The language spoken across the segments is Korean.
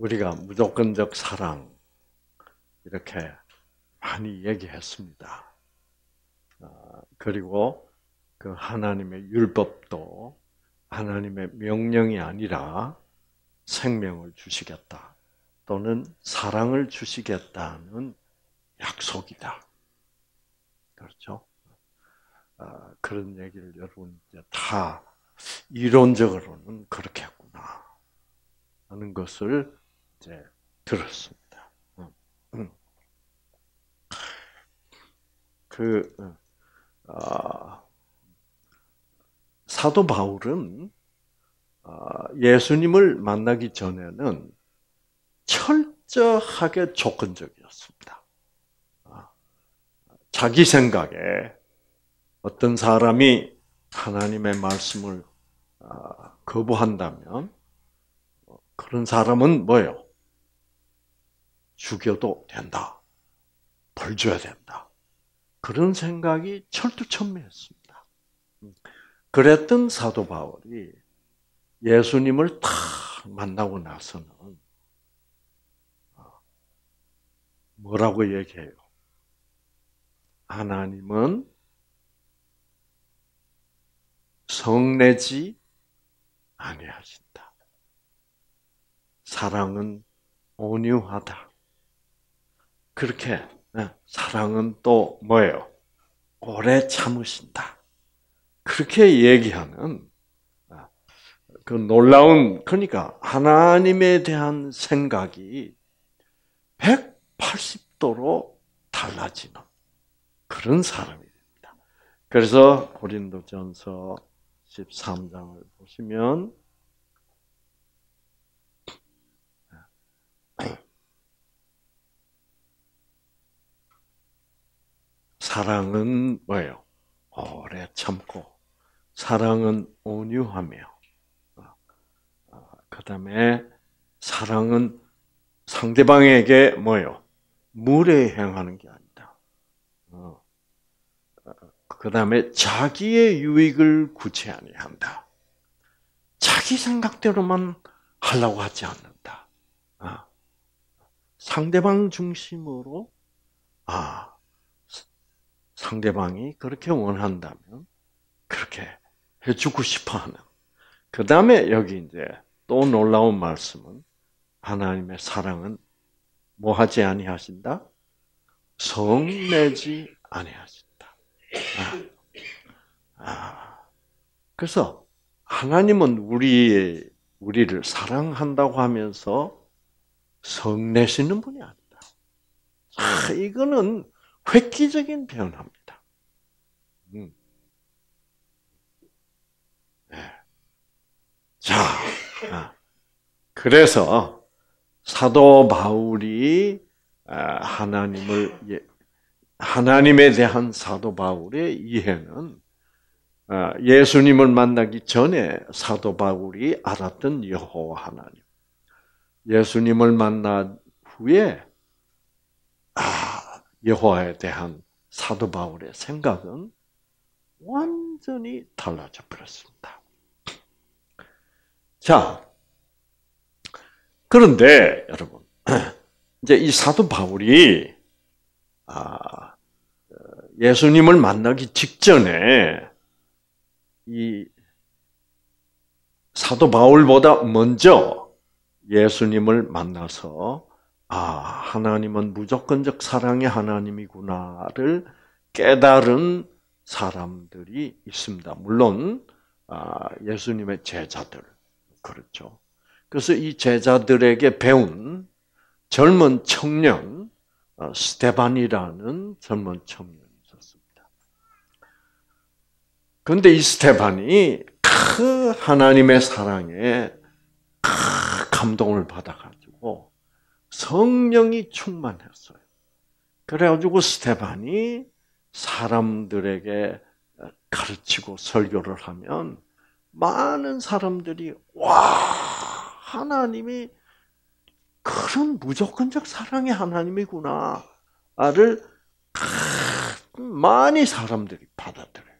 우리가 무조건적 사랑 이렇게 많이 얘기했습니다. 그리고 그 하나님의 율법도 하나님의 명령이 아니라 생명을 주시겠다 또는 사랑을 주시겠다는 약속이다. 그렇죠? 그런 얘기를 여러분 이제 다 이론적으로는 그렇게 했구나 하는 것을 이제 들었습니다. 사도 바울은 예수님을 만나기 전에는 철저하게 조건적이었습니다. 자기 생각에 어떤 사람이 하나님의 말씀을 거부한다면 그런 사람은 뭐예요? 죽여도 된다. 벌 줘야 된다. 그런 생각이 철두철미했습니다. 그랬던 사도 바울이 예수님을 딱 만나고 나서는 뭐라고 얘기해요? 하나님은 성내지 아니하신다. 사랑은 온유하다. 그렇게 사랑은 또 뭐예요? 오래 참으신다. 그렇게 얘기하는 그 놀라운, 그러니까 하나님에 대한 생각이 180도로 달라지는 그런 사람이 됩니다. 그래서 고린도전서 13장을 보시면 사랑은 뭐예요? 오래 참고, 사랑은 온유하며, 그 다음에 사랑은 상대방에게 뭐예요? 무례 행하는 게 아니다. 그 다음에 자기의 유익을 구치 아니한다. 자기 생각대로만 하려고 하지 않는다. 상대방 중심으로, 상대방이 그렇게 원한다면 그렇게 해주고 싶어하는. 그 다음에 여기 이제 또 놀라운 말씀은 하나님의 사랑은 뭐 하지 아니하신다? 성내지 아니하신다. 그래서 하나님은 우리를 사랑한다고 하면서 성내시는 분이 아니다. 이거는 획기적인 변화입니다. 자, 그래서 사도 바울이 하나님에 대한 사도 바울의 이해는 예수님을 만나기 전에 사도 바울이 알았던 여호와 하나님, 예수님을 만난 후에 여호와에 대한 사도 바울의 생각은 완전히 달라져 버렸습니다. 자, 그런데 여러분, 이제 이 사도 바울이 예수님을 만나기 직전에 이 사도 바울보다 먼저 예수님을 만나서 하나님은 무조건적 사랑의 하나님이구나를 깨달은 사람들이 있습니다. 물론 예수님의 제자들, 그렇죠. 그래서 이 제자들에게 배운 젊은 청년 스테반이라는 젊은 청년이 있었습니다. 그런데 이 스테반이 그 하나님의 사랑에 감동을 받아가지고 성령이 충만했어요. 그래가지고 스테반이 사람들에게 가르치고 설교를 하면 많은 사람들이 하나님이 그런 무조건적 사랑의 하나님이구나를 많이 사람들이 받아들여요.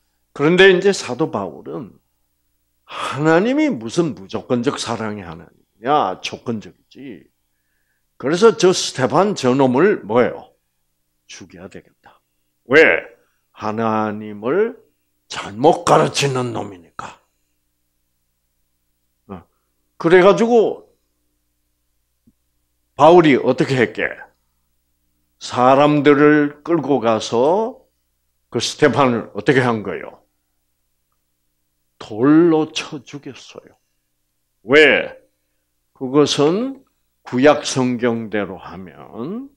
그런데 이제 사도 바울은 하나님이 무슨 무조건적 사랑의 하나님, 것이냐 조건적이지. 그래서 저 스테반 저놈을 뭐예요? 죽여야 되겠다. 왜? 하나님을 잘못 가르치는 놈이니까. 그래가지고 바울이 어떻게 했게? 사람들을 끌고 가서 그 스테반을 어떻게 한 거예요? 돌로 쳐 죽였어요. 왜? 그것은 구약 성경대로 하면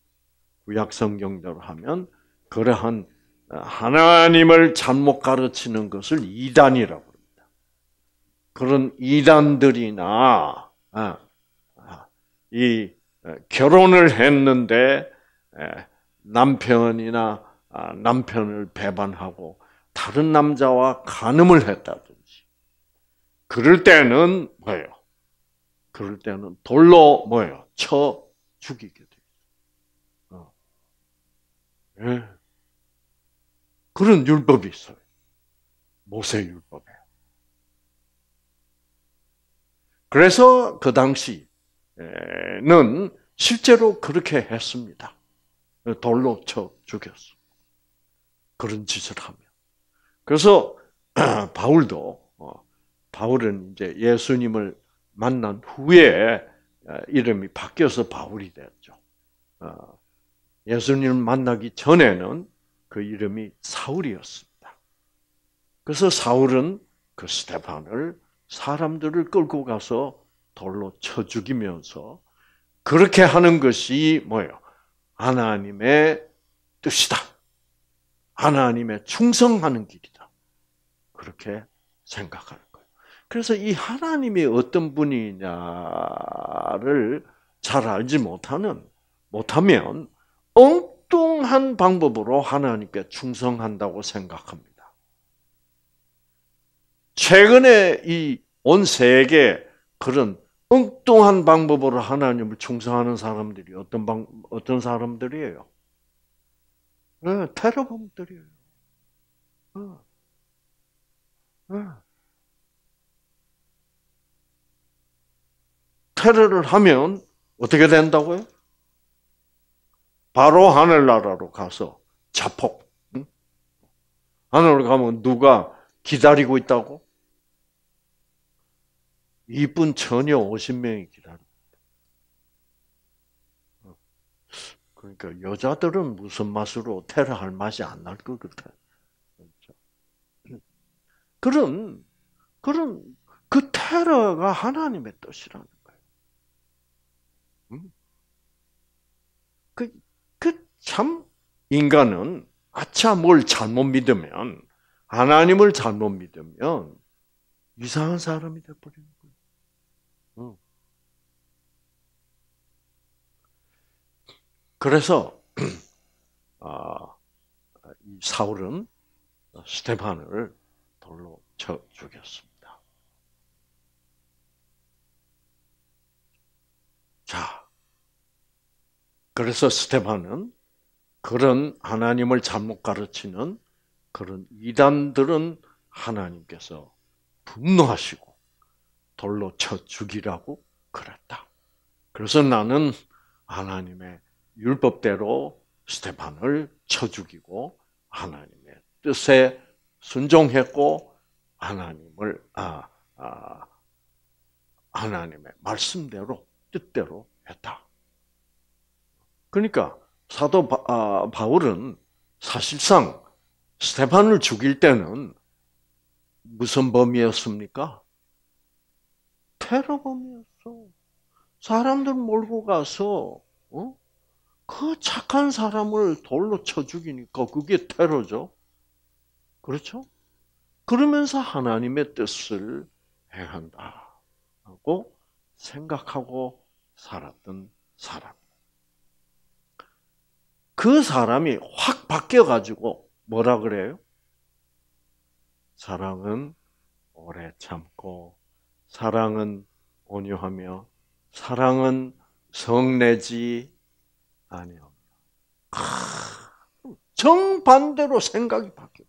그러한 하나님을 잘못 가르치는 것을 이단이라고 합니다. 그런 이단들이나 이 결혼을 했는데 남편이나 남편을 배반하고 다른 남자와 간음을 했다든지 그럴 때는 뭐예요? 그럴 때는 돌로 뭐예요? 쳐 죽이게 돼요. 네. 그런 율법이 있어요. 모세 율법에. 그래서 그 당시는 실제로 그렇게 했습니다. 돌로 쳐 죽였어. 그런 짓을 하면. 그래서 바울은 이제 예수님을 만난 후에 이름이 바뀌어서 바울이 됐죠. 예수님을 만나기 전에는 그 이름이 사울이었습니다. 그래서 사울은 그 스데반을 사람들을 끌고 가서 돌로 쳐 죽이면서 그렇게 하는 것이 뭐예요? 하나님의 뜻이다. 하나님의 충성하는 길이다. 그렇게 생각하는 거예요. 그래서 이 하나님이 어떤 분이냐를 잘 알지 못하면 엉뚱한 방법으로 하나님께 충성한다고 생각합니다. 최근에 이 온 세계 그런 엉뚱한 방법으로 하나님을 충성하는 사람들이 어떤 사람들이에요? 네, 테러범들이에요. 테러를 하면 어떻게 된다고요? 바로 하늘나라로 가서 자폭. 하늘로 가면 누가 기다리고 있다고? 이쁜 처녀 50명이 기다립니다. 그러니까 여자들은 무슨 맛으로 테러할 맛이 안 날 것 같아. 그런 그 테러가 하나님의 뜻이라는 거예요. 참 인간은 뭘 잘못 믿으면 하나님을 잘못 믿으면 이상한 사람이 돼버리는 거예요. 그래서 이 사울은 스데반을 돌로 쳐 죽였습니다. 자, 그래서 스데반은 그런 하나님을 잘못 가르치는 그런 이단들은 하나님께서 분노하시고 돌로 쳐 죽이라고 그랬다. 그래서 나는 하나님의 율법대로 스데반을 쳐 죽이고 하나님의 뜻에 순종했고 하나님의 말씀대로 뜻대로 했다. 그러니까 사도 바울은 사실상 스데반을 죽일 때는 무슨 범이었습니까? 테러범이었어. 사람들 몰고 가서 그 착한 사람을 돌로 쳐 죽이니까 그게 테러죠. 그렇죠? 그러면서 하나님의 뜻을 행한다고 생각하고 살았던 사람. 그 사람이 확 바뀌어가지고 뭐라 그래요? 사랑은 오래 참고, 사랑은 온유하며, 사랑은 성내지 아니하며. 정반대로 생각이 바뀌어.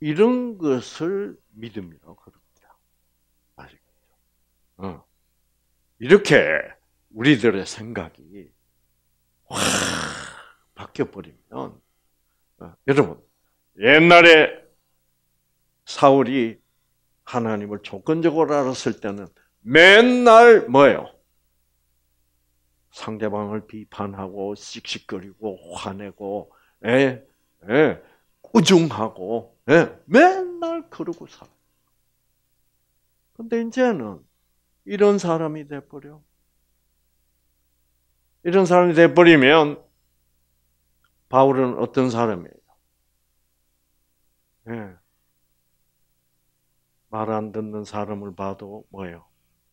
이런 것을 믿음이라고 그럽니다. 아시겠죠? 이렇게 우리들의 생각이 확 바뀌어버리면, 여러분, 옛날에 사울이 하나님을 조건적으로 알았을 때는 맨날 뭐예요? 상대방을 비판하고 씩씩거리고 화내고 꾸중하고 맨날 그러고 살아. 근데 이제는 이런 사람이 돼버려. 이런 사람이 돼버리면 바울은 어떤 사람이에요? 말 안 듣는 사람을 봐도 뭐예요?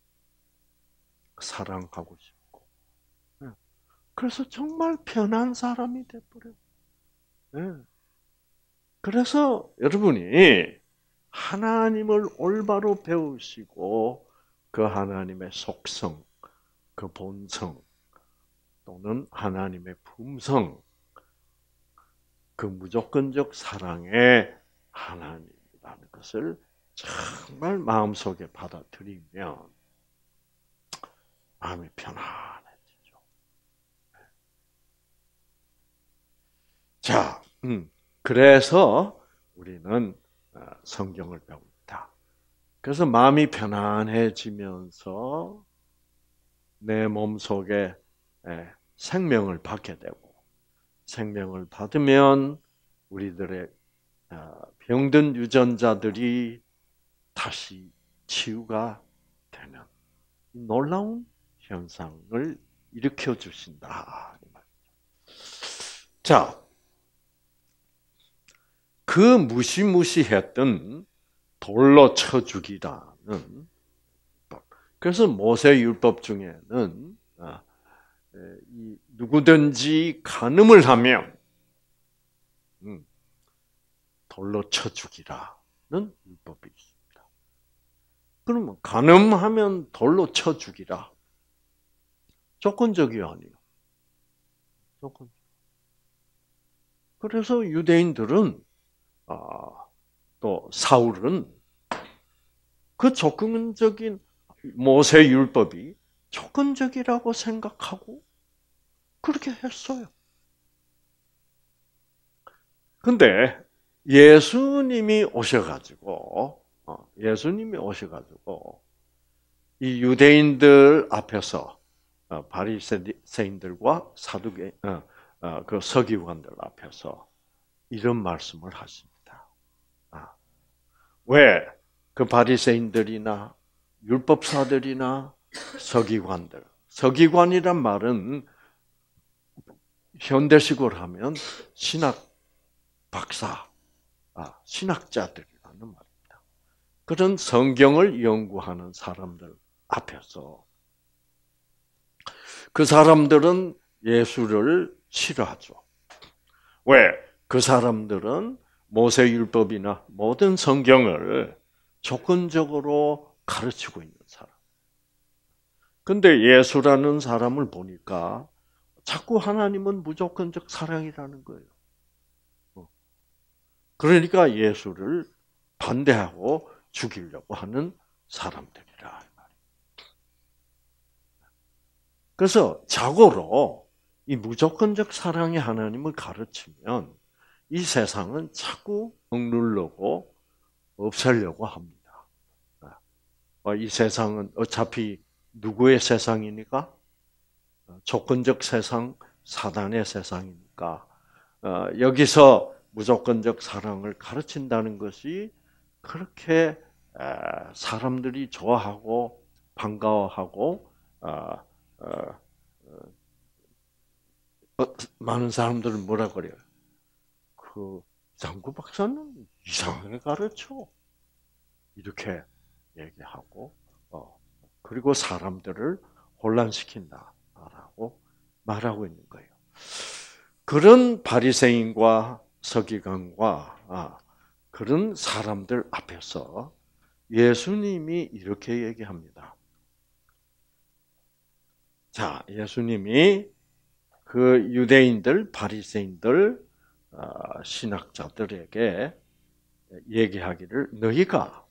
사랑하고 싶고. 그래서 정말 편한 사람이 돼버려요. 그래서 여러분이 하나님을 올바로 배우시고 그 하나님의 속성, 그 본성 또는 하나님의 품성, 그 무조건적 사랑의 하나님이라는 것을 정말 마음속에 받아들이면 마음이 편안해지죠. 자, 그래서 우리는 성경을 배웁니다. 그래서 마음이 편안해지면서 내 몸속에 생명을 받게 되고, 생명을 받으면 우리들의 병든 유전자들이 다시 치유가 되는 놀라운 현상을 일으켜 주신다. 자, 그 무시무시했던 돌로 쳐 죽이라는 법. 그래서 모세 율법 중에는 누구든지 간음을 하면 돌로 쳐 죽이라는 율법이 있습니다. 그러면 간음하면 돌로 쳐 죽이라. 조건적이 아니에요. 조건. 그래서 유대인들은 또 사울은 그 조건적인 모세 율법이 조건적이라고 생각하고 그렇게 했어요. 근데 예수님이 오셔가지고 이 유대인들 앞에서 바리새인들과 사두개 그 서기관들 앞에서 이런 말씀을 하십니다. 왜 그 바리새인들이나 율법사들이나 서기관들, 서기관이란 말은 현대식으로 하면 신학 박사, 신학자들이라는 말입니다. 그런 성경을 연구하는 사람들 앞에서 그 사람들은 예수를 싫어하죠. 왜? 그 사람들은 모세율법이나 모든 성경을 조건적으로 가르치고 있는 사람. 근데 예수라는 사람을 보니까 자꾸 하나님은 무조건적 사랑이라는 거예요. 그러니까 예수를 반대하고 죽이려고 하는 사람들이라. 그래서 자고로 이 무조건적 사랑의 하나님을 가르치면 이 세상은 자꾸 억누르고 없애려고 합니다. 이 세상은 어차피 누구의 세상이니까? 조건적 세상, 사단의 세상이니까 여기서 무조건적 사랑을 가르친다는 것이 그렇게 사람들이 좋아하고 반가워하고 많은 사람들은 뭐라 그래요? 그 장구 박사는 이상하게 가르쳐. 이렇게 얘기하고 그리고 사람들을 혼란시킨다라고 말하고 있는 거예요. 그런 바리새인과 서기관과 그런 사람들 앞에서 예수님이 이렇게 얘기합니다. 자, 예수님이 그 유대인들, 바리새인들, 신학자들에게 얘기하기를 너희가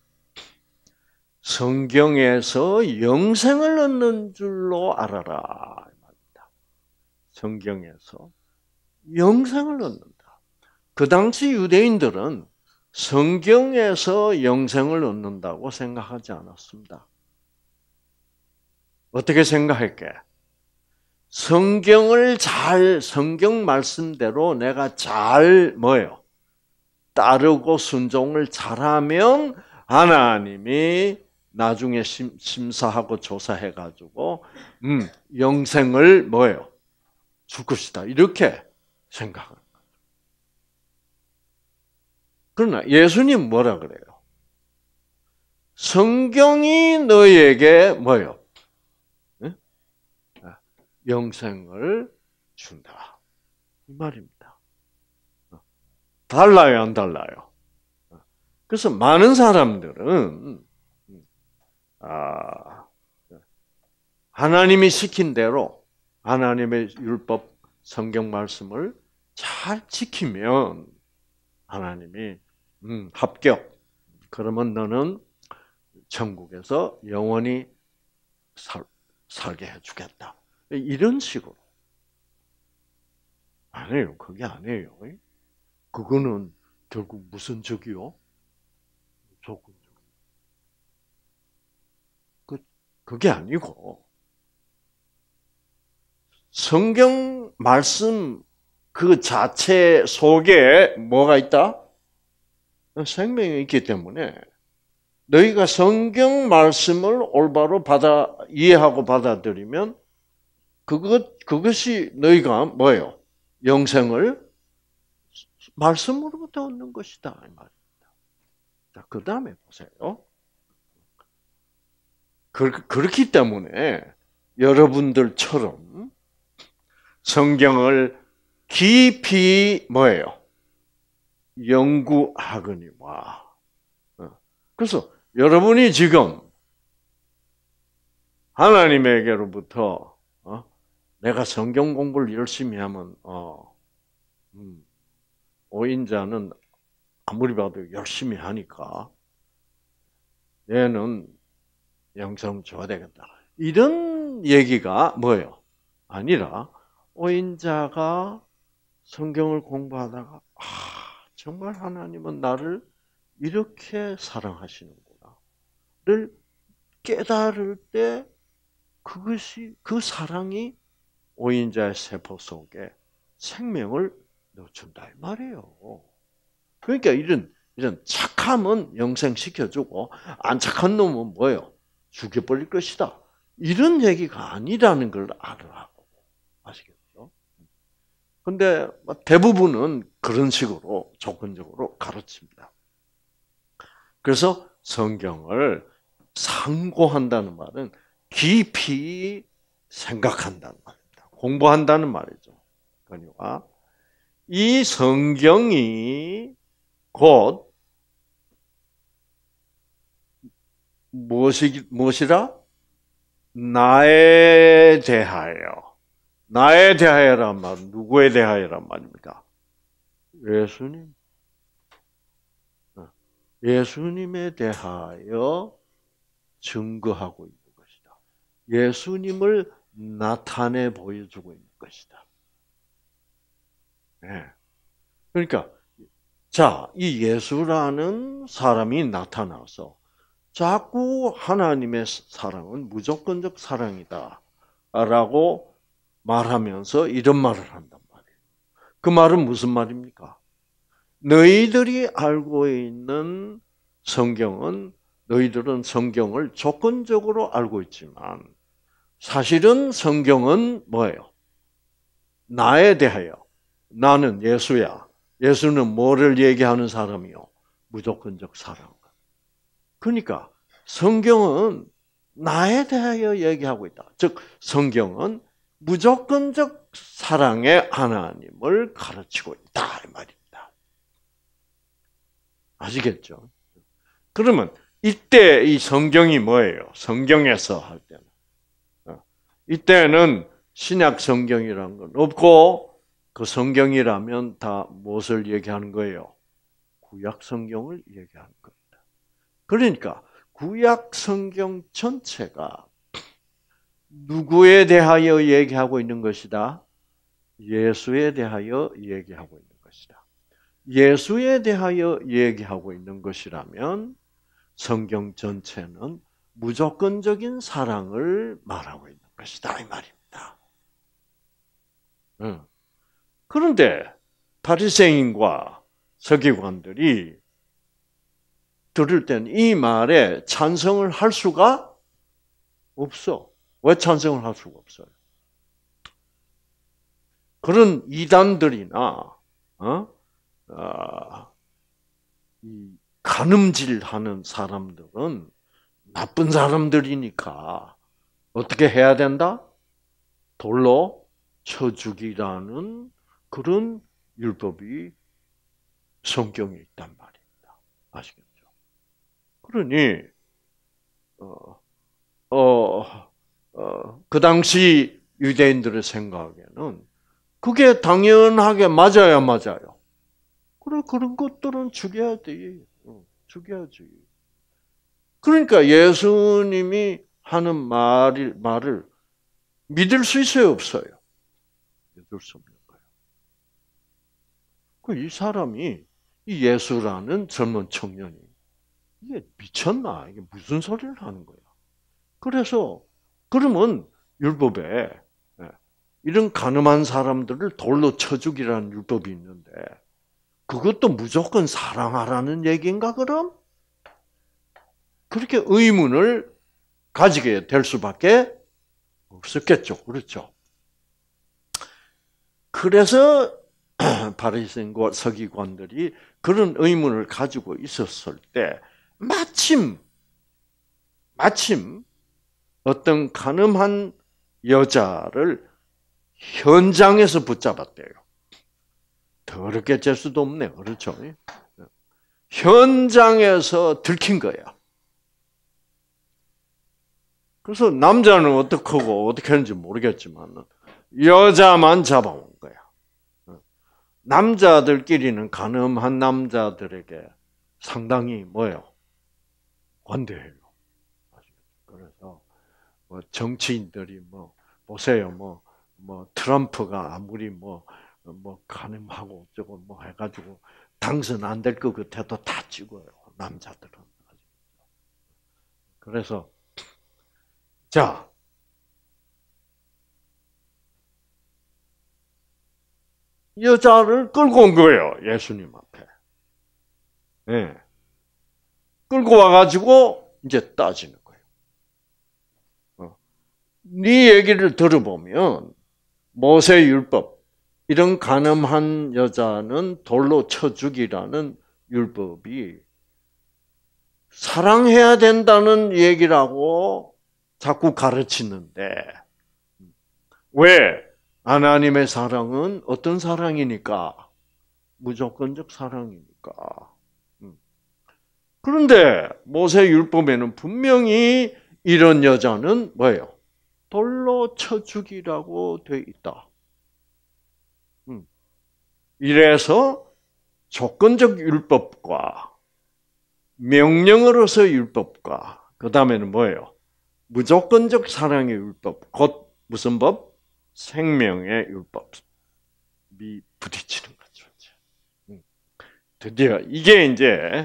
성경에서 영생을 얻는 줄로 알아라. 성경에서 영생을 얻는다. 그 당시 유대인들은 성경에서 영생을 얻는다고 생각하지 않았습니다. 어떻게 생각했게? 성경 말씀대로 내가 잘 뭐예요? 따르고 순종을 잘하면 하나님이 나중에 심사하고 조사해가지고 영생을 뭐예요? 줄 것이다. 이렇게 생각하는 거예요. 그러나 예수님 뭐라 그래요? 성경이 너에게 뭐예요? 영생을 준다. 이 말입니다. 달라요, 안 달라요? 그래서 많은 사람들은 하나님이 시킨 대로 하나님의 율법 성경 말씀을 잘 지키면 하나님이 합격. 그러면 너는 천국에서 영원히 살게 해주겠다. 이런 식으로. 아니에요. 그게 아니에요. 그거는 결국 무슨 적이요? 조건적. 그게 아니고 성경 말씀 그 자체 속에 뭐가 있다? 생명이 있기 때문에 너희가 성경 말씀을 올바로 이해하고 받아들이면 그것이 너희가 뭐예요? 영생을 말씀으로부터 얻는 것이다. 이 말입니다. 자, 그 다음에 보세요. 그렇기 때문에 여러분들처럼 성경을 깊이 뭐예요? 연구하거니와. 그래서 여러분이 지금 하나님에게로부터 내가 성경 공부를 열심히 하면 오인자는 아무리 봐도 열심히 하니까 얘는 영생 줘야 되겠다. 이런 얘기가 뭐예요? 아니라 오인자가 성경을 공부하다가 정말 하나님은 나를 이렇게 사랑하시는구나를 깨달을 때 그것이 그 사랑이 오인자의 세포 속에 생명을 넣어준다 이 말이에요. 그러니까 이런 착함은 영생시켜주고 안 착한 놈은 뭐예요? 죽여버릴 것이다. 이런 얘기가 아니라는 걸 알으라고. 아시겠죠? 근데 대부분은 그런 식으로 조건적으로 가르칩니다. 그래서 성경을 상고한다는 말은 깊이 생각한다는 말입니다. 공부한다는 말이죠. 그러니까 이 성경이 곧 무엇이라? 나에 대하여. 나에 대하여란 말은 누구에 대하여란 말입니까? 예수님. 예수님에 대하여 증거하고 있는 것이다. 예수님을 나타내 보여주고 있는 것이다. 네. 그러니까 이 예수라는 사람이 나타나서 자꾸 하나님의 사랑은 무조건적 사랑이다 라고 말하면서 이런 말을 한단 말이에요. 그 말은 무슨 말입니까? 너희들이 알고 있는 성경은 너희들은 성경을 조건적으로 알고 있지만 사실은 성경은 뭐예요? 나에 대하여. 나는 예수야. 예수는 뭐를 얘기하는 사람이요? 무조건적 사랑. 그러니까 성경은 나에 대하여 얘기하고 있다. 즉 성경은 무조건적 사랑의 하나님을 가르치고 있다 이 말입니다. 아시겠죠? 그러면 이때 이 성경이 뭐예요? 성경에서 할 때는 이때는 신약 성경이라는 건 없고 그 성경이라면 다 무엇을 얘기하는 거예요? 구약 성경을 얘기하는 겁니다. 그러니까 구약 성경 전체가 누구에 대하여 얘기하고 있는 것이다? 예수에 대하여 얘기하고 있는 것이다. 예수에 대하여 얘기하고 있는 것이라면 성경 전체는 무조건적인 사랑을 말하고 있는 것이다 이 말입니다. 그런데 바리새인과 서기관들이 들을 땐 이 말에 찬성을 할 수가 없어. 왜 찬성을 할 수가 없어요? 그런 이단들이나 이 가늠질하는 사람들은 나쁜 사람들이니까 어떻게 해야 된다? 돌로 쳐 죽이라는 그런 율법이 성경에 있단 말입니다. 아시겠죠? 그러니 그 당시 유대인들의 생각에는 그게 당연하게 맞아요. 그래, 그런 것들은 죽여야 돼. 죽여야지. 그러니까 예수님이 하는 말을 믿을 수 있어요, 없어요? 믿을 수 없는 거예요. 이 사람이, 이 예수라는 젊은 청년이, 이게 미쳤나? 이게 무슨 소리를 하는 거야? 그래서, 그러면 율법에 이런 가늠한 사람들을 돌로 쳐 죽이라는 율법이 있는데, 그것도 무조건 사랑하라는 얘기인가, 그럼? 그렇게 의문을 가지게 될 수밖에 없었겠죠. 그렇죠? 그래서 바리새인과 서기관들이 그런 의문을 가지고 있었을 때 마침 어떤 가늠한 여자를 현장에서 붙잡았대요. 더럽게 될 수도 없네요. 그렇죠? 현장에서 들킨 거야. 그래서 남자는 어떻게 하고 어떻게 하는지 모르겠지만 여자만 잡아온 거야. 남자들끼리는 가늠한 남자들에게 상당히 뭐예요? 관대해요. 그래서 뭐 정치인들이 뭐 보세요, 뭐 트럼프가 아무리 뭐 가늠하고 어쩌고 뭐 해가지고 당선 안 될 것 같아도 다 찍어요. 남자들은. 그래서 자, 여자를 끌고 온 거예요. 예수님 앞에. 네. 끌고 와가지고 이제 따지는 거예요. 네 얘기를 들어보면 모세 율법, 이런 간음한 여자는 돌로 쳐 죽이라는 율법이 사랑해야 된다는 얘기라고 자꾸 가르치는데, 왜? 하나님의 사랑은 어떤 사랑이니까? 무조건적 사랑이니까. 그런데 모세 율법에는 분명히 이런 여자는 뭐예요? 돌로 쳐 죽이라고 돼 있다. 이래서 조건적 율법과 명령으로서 율법과 그 다음에는 뭐예요? 무조건적 사랑의 율법, 곧 무슨 법? 생명의 율법이 부딪히는 거죠. 드디어 이게 이제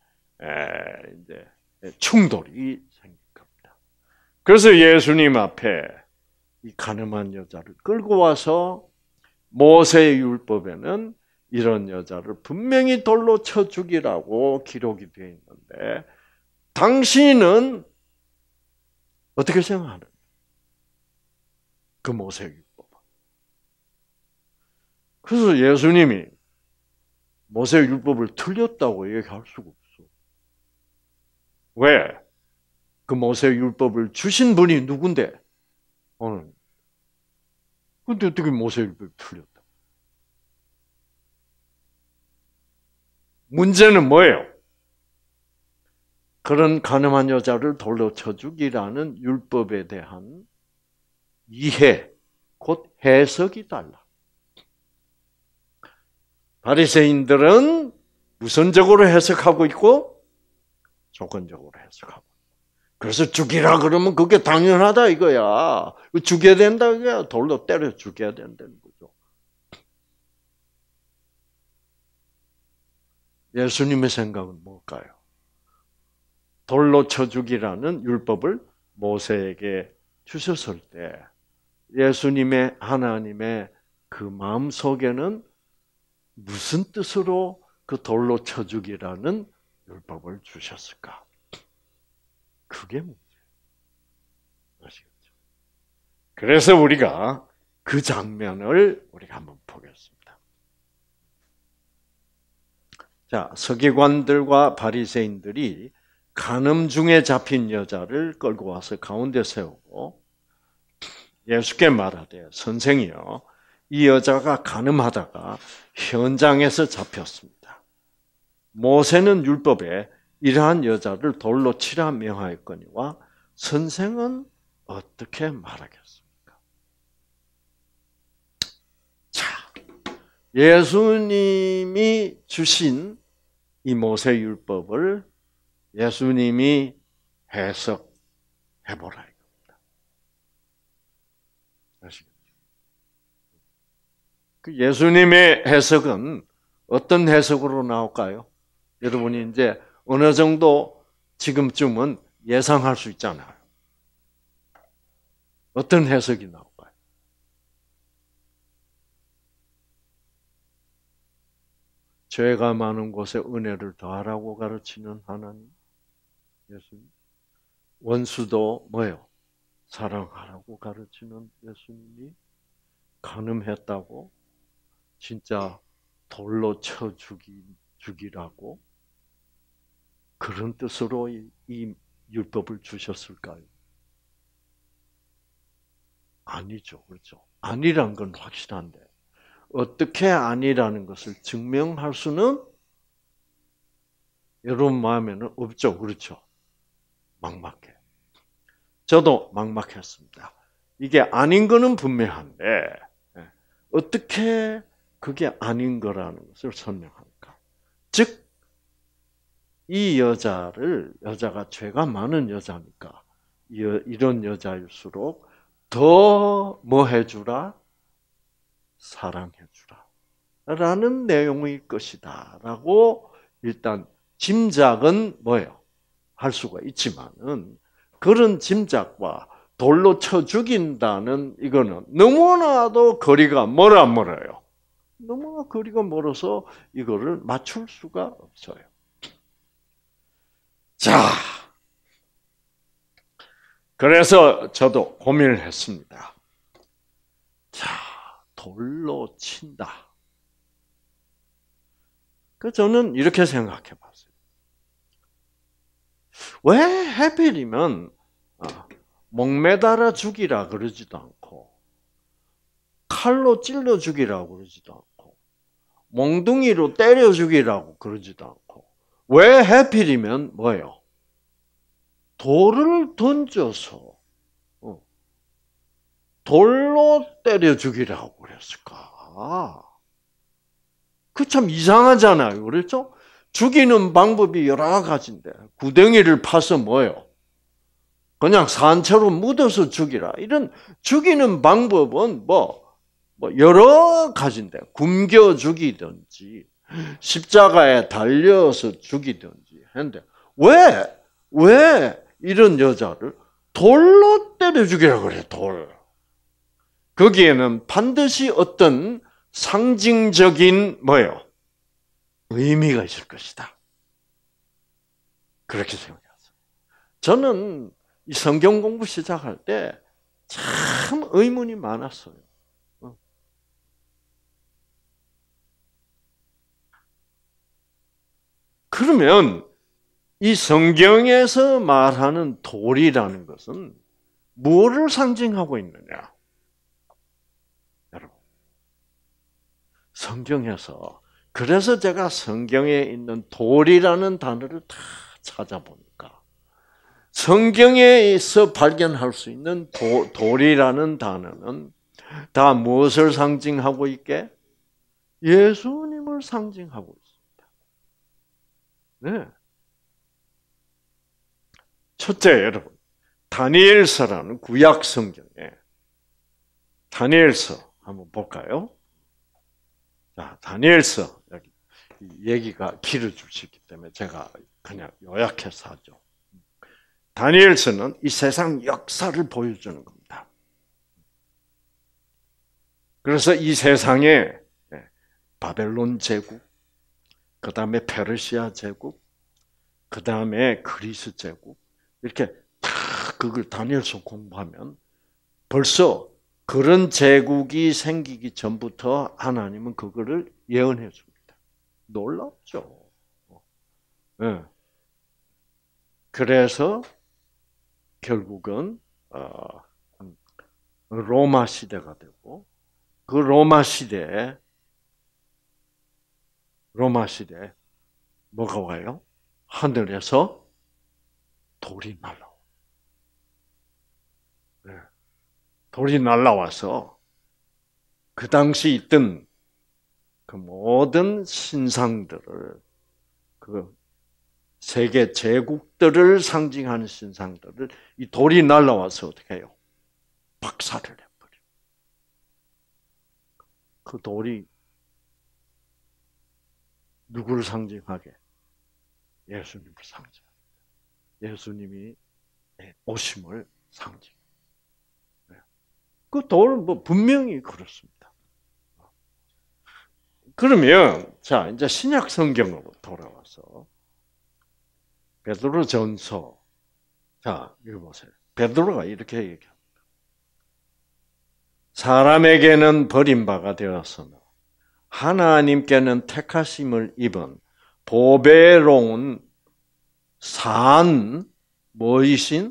충돌이 생긴 겁니다. 그래서 예수님 앞에 이 가늠한 여자를 끌고 와서 모세의 율법에는 이런 여자를 분명히 돌로 쳐 죽이라고 기록이 되어 있는데, 당신은 어떻게 생각하는? 그 모세의 율법. 그래서 예수님이 모세의 율법을 틀렸다고 얘기할 수가 없어. 왜? 그 모세의 율법을 주신 분이 누군데? 근데 어떻게 모세의 율법이 틀렸다? 문제는 뭐예요? 그런 가늠한 여자를 돌로 쳐 죽이라는 율법에 대한 이해, 곧 해석이 달라. 바리새인들은 우선적으로 해석하고 있고 조건적으로 해석하고. 그래서 죽이라 그러면 그게 당연하다 이거야. 죽여야 된다 이거야. 돌로 때려 죽여야 된다는 거죠. 예수님의 생각은 뭘까요? 돌로 쳐 죽이라는 율법을 모세에게 주셨을 때 예수님의 하나님의 그 마음 속에는 무슨 뜻으로 그 돌로 쳐 죽이라는 율법을 주셨을까? 그게 문제예요. 아시겠죠? 그래서 우리가 그 장면을 우리가 한번 보겠습니다. 자, 서기관들과 바리새인들이 간음 중에 잡힌 여자를 끌고 와서 가운데 세우고 예수께 말하되 선생이여 이 여자가 간음하다가 현장에서 잡혔습니다. 모세는 율법에 이러한 여자를 돌로 치라 명하였거니와 선생은 어떻게 말하겠습니까? 자, 예수님이 주신 이 모세 율법을 예수님이 해석해보라 이겁니다. 아시겠죠? 그 예수님의 해석은 어떤 해석으로 나올까요? 여러분이 이제 어느 정도 지금쯤은 예상할 수 있잖아요. 어떤 해석이 나올까요? 죄가 많은 곳에 은혜를 더하라고 가르치는 하나님, 예수님. 원수도 뭐예요? 사랑하라고 가르치는 예수님이 간음했다고 진짜 돌로 쳐 죽이라고 그런 뜻으로 이 율법을 주셨을까요? 아니죠. 그렇죠? 아니란 건 확실한데 어떻게 아니라는 것을 증명할 수는 여러분 마음에는 없죠. 그렇죠? 막막해. 저도 막막했습니다. 이게 아닌 거는 분명한데 어떻게 그게 아닌 거라는 것을 설명할까? 즉, 이 여자가 죄가 많은 여자니까 이런 여자일수록 더 뭐 해주라? 사랑해주라. 라는 내용일 것이다. 라고 일단 짐작은 뭐예요? 할 수가 있지만은 그런 짐작과 돌로 쳐 죽인다는 이거는 너무나도 거리가 멀어요. 너무나 거리가 멀어서 이거를 맞출 수가 없어요. 자, 그래서 저도 고민을 했습니다. 자, 돌로 친다. 그 저는 이렇게 생각해 봤어요. 왜 하필이면 목매달아 죽이라 그러지도 않고 칼로 찔러 죽이라고 그러지도 않고 몽둥이로 때려 죽이라고 그러지도 않고 왜 하필이면 뭐예요? 돌을 던져서 돌로 때려 죽이라고 그랬을까? 그 참 이상하잖아요. 그렇죠? 죽이는 방법이 여러 가지인데 구덩이를 파서 뭐예요? 그냥 산채로 묻어서 죽이라. 이런 죽이는 방법은 여러 가지인데 굶겨 죽이든지 십자가에 달려서 죽이든지 했는데 왜 이런 여자를 돌로 때려 죽이라 그래? 돌. 거기에는 반드시 어떤 상징적인 뭐예요? 의미가 있을 것이다. 그렇게 생각했어요. 저는 이 성경 공부 시작할 때 참 의문이 많았어요. 그러면 이 성경에서 말하는 돌이라는 것은 무엇을 상징하고 있느냐? 여러분, 성경에서 그래서 제가 성경에 있는 돌이라는 단어를 다 찾아보니까 성경에서 발견할 수 있는 돌이라는 단어는 다 무엇을 상징하고 있게? 예수님을 상징하고 있습니다. 네. 첫째, 여러분, 다니엘서라는 구약 성경에 다니엘서 한번 볼까요? 자, 다니엘서 여기 얘기가 길어질 수 있기 때문에 제가 그냥 요약해서 하죠. 다니엘서는 이 세상 역사를 보여주는 겁니다. 그래서 이 세상에 바벨론 제국, 그 다음에 페르시아 제국, 그 다음에 그리스 제국, 이렇게 다 그걸 다니엘서 공부하면 벌써 그런 제국이 생기기 전부터 하나님은 그거를 예언해 줍니다. 놀랍죠? 네. 그래서 결국은 로마 시대가 되고 그 로마 시대에 뭐가 와요? 하늘에서 돌이 날라와. 네. 돌이 날라와서 그 당시 있던 그 모든 신상들을 그 세계 제국들을 상징하는 신상들을 이 돌이 날라와서 어떻게 해요? 박살을 내버려. 그 돌이 누구를 상징하게? 예수님을 상징. 예수님이 오심을 상징. 그 돌은 뭐 분명히 그렇습니다. 그러면 자 이제 신약 성경으로 돌아와서 베드로전서 자 이거 보세요. 베드로가 이렇게 얘기합니다. 사람에게는 버림바가 되었으나 하나님께는 택하심을 입은 보배로운 산 뭐이신?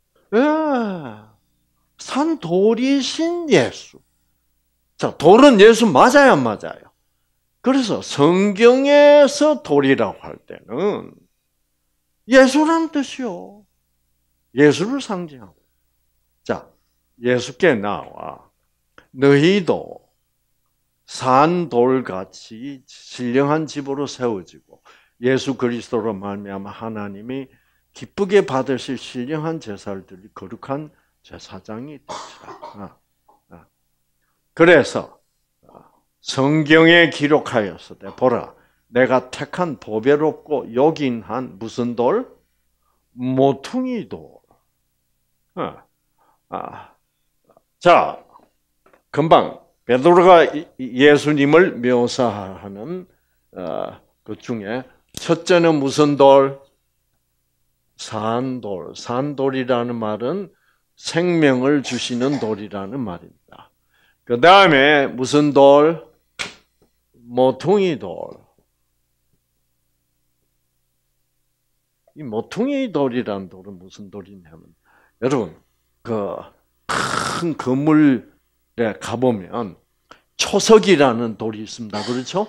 산 돌이신 예수. 자, 돌은 예수 맞아요, 안 맞아요? 그래서 성경에서 돌이라고 할 때는 예수라는 뜻이요. 예수를 상징하고. 자, 예수께 나와 너희도 산 돌같이 신령한 집으로 세워지고 예수 그리스도로 말미암아 하나님이 기쁘게 받으실 신령한 제사들이 거룩한 제사장이 되시라. 그래서 성경에 기록하였으되 보라 내가 택한 보배롭고 요긴한 무슨 돌? 모퉁이 돌. 자, 금방 베드로가 예수님을 묘사하는 그 중에 첫째는 무슨 돌? 산돌. 산돌이라는 말은 생명을 주시는 돌이라는 말입니다. 그 다음에 무슨 돌? 모퉁이 돌. 이 모퉁이 돌이라는 돌은 무슨 돌이냐면, 여러분, 그 큰 건물에 가보면 초석이라는 돌이 있습니다. 그렇죠?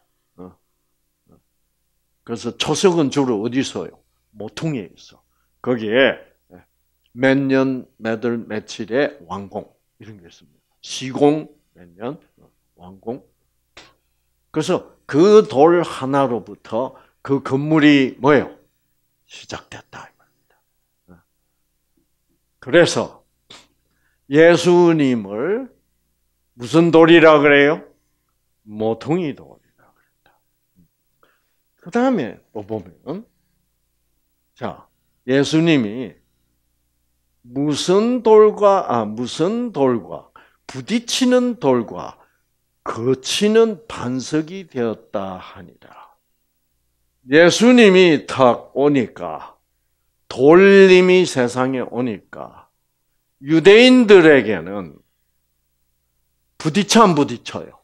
그래서 초석은 주로 어디 있어요? 모퉁이에 있어. 거기에 몇 년, 몇 월, 며칠에 완공 이런 게 있습니다. 시공 몇 년, 완공. 그래서 그 돌 하나로부터 그 건물이 뭐예요? 시작됐다. 그래서 예수님을 무슨 돌이라 그래요? 모퉁이 돌이라 그랬다. 그 다음에 보면, 자, 예수님이 무슨 돌과 부딪히는 돌과 거치는 반석이 되었다 하니라. 예수님이 탁 오니까, 돌림이 세상에 오니까, 유대인들에게는 부딪혀 안 부딪혀요?